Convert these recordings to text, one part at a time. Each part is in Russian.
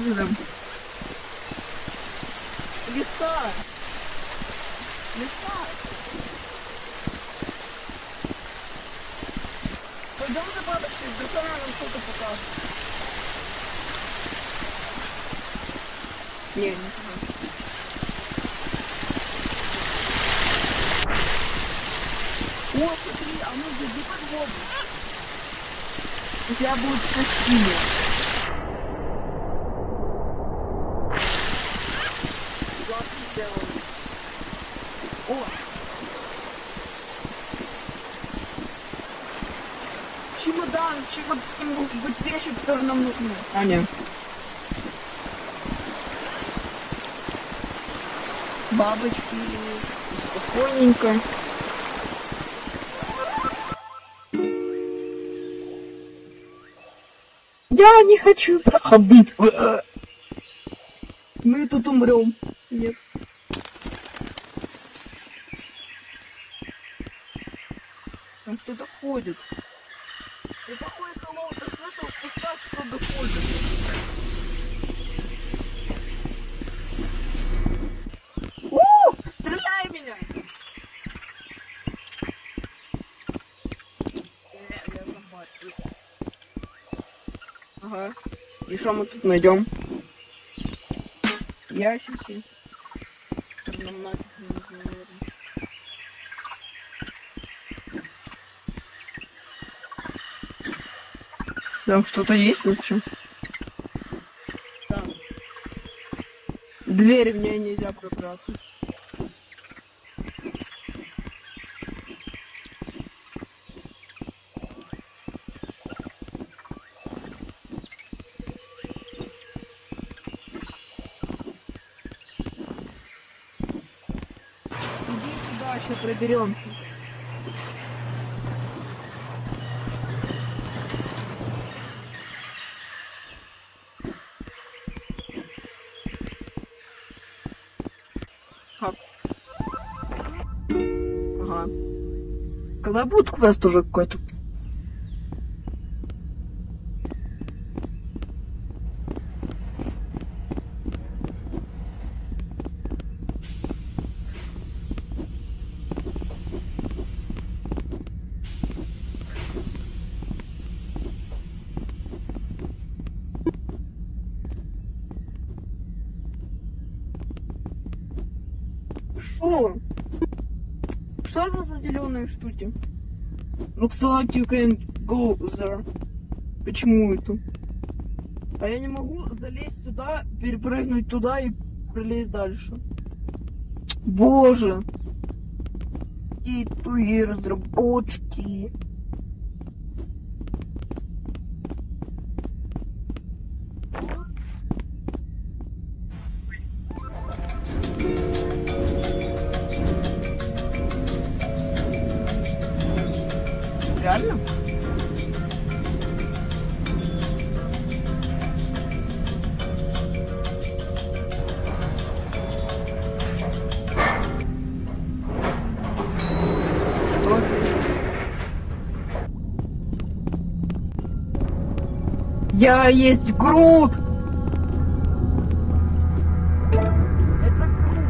там? Листа! Листа! Пойдем за бабочкой, вдруг она нам что-то покажет. Не знаю. О, смотри, а ну иди под воду. У тебя будет красиво. Классно сделано. О! Чемодан может быть вещи, которые нам нужны. А, нет. Бабочки, спокойненько. Я не хочу проходить. Мы тут умрем. Нет. Там кто-то ходит. И такой холод, ты слышал, в кустах кто-то ходит. Стреляй меня! Я забачу. Ага. И что мы тут найдем? Ящики. Нам нафиг не нужно, наверное. Там что-то есть вообще? Там. Дверь в ней нельзя пробраться. Иди сюда, сейчас проберемся. Ага. Когда будет квест уже какой-то? Шо? Что это за зеленые штуки? Looks like you can go there. Почему это? А я не могу залезть сюда, перепрыгнуть туда и пролезть дальше. Боже! И туи разработчики. Реально? Что? Я есть Грут! Это Грут!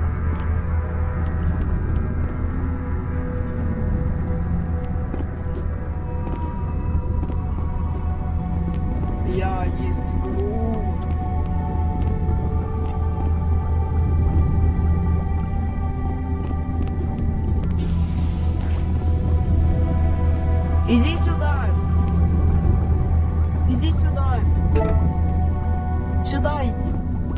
Я есть Грут. Иди сюда. Иди сюда. Сюда иди.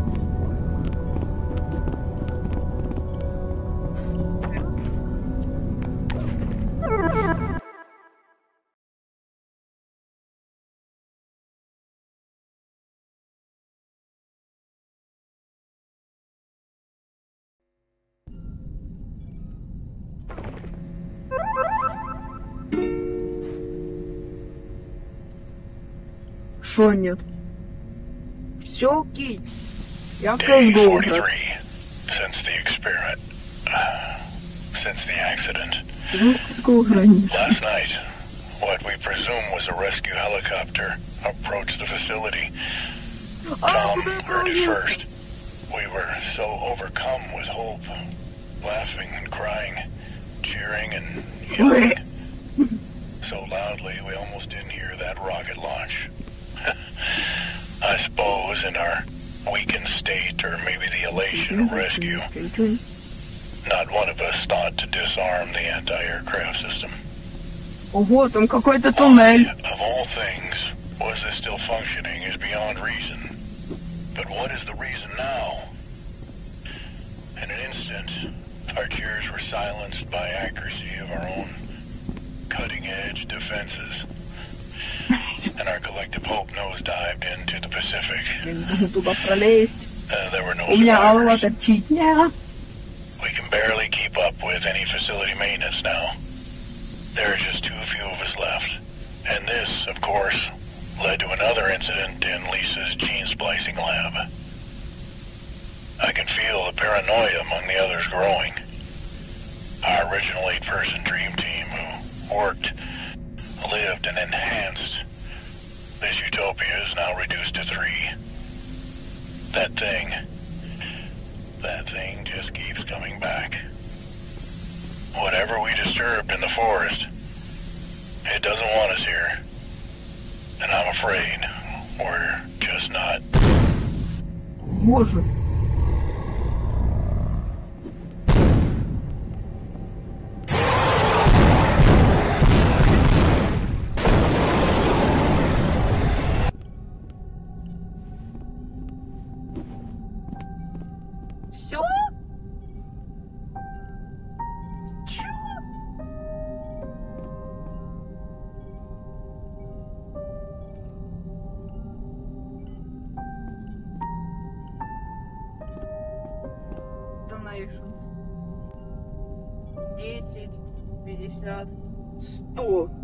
Шо нет? Все окей. Я Day пробовал. 43 since the experiment. Since the accident. Last night, what we presume was a rescue helicopter approached the facility. Tom heard it first. We were so overcome with hope, laughing and crying, cheering and yelling. So loudly we almost didn't hear that rocket launch. I suppose in our weakened state, or maybe the elation of rescue, not one of us thought to disarm the anti-aircraft system. Ого, там какой-то туннель. Of all things, was this still functioning is beyond reason. But what is the reason now? In an instant, our cheers were silenced by accuracy of our own cutting-edge defenses. And our collective hope nosedived into the Pacific. There were no survivors. We can barely keep up with any facility maintenance now. There are just too few of us left. And this, of course, led to another incident in Lisa's gene splicing lab. I can feel the paranoia among the others growing. Our original 8-person dream team who worked, lived, and enhanced this utopia is now reduced to 3. That thing just keeps coming back. Whatever we disturbed in the forest, it doesn't want us here. And I'm afraid we're just not. Боже. Все? Чё? Donations. 10, 50, 100.